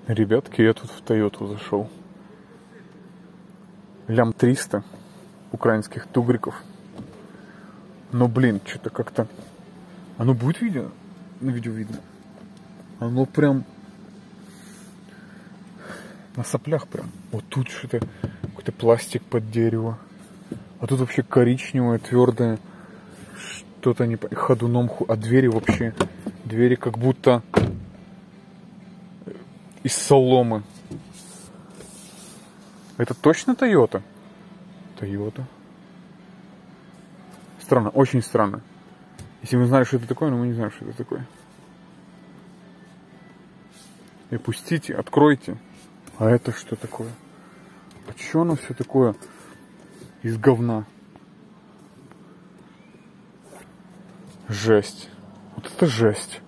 Ребятки, я тут в Тойоту зашел. Лям 300 украинских тугриков. Но, блин, что-то как-то... Оно будет видео? На видео видно. Оно прям... На соплях прям. Вот тут что-то... Какой-то пластик под дерево. А тут вообще коричневое, твердое. Что-то не... Ходуном... А двери вообще... Двери как будто... Из соломы. Это точно Тойота? Тойота. Странно, очень странно. Если мы знаем, что это такое, но мы не знаем, что это такое. И пустите, откройте. А это что такое? А что оно все такое из говна? Жесть. Вот это жесть.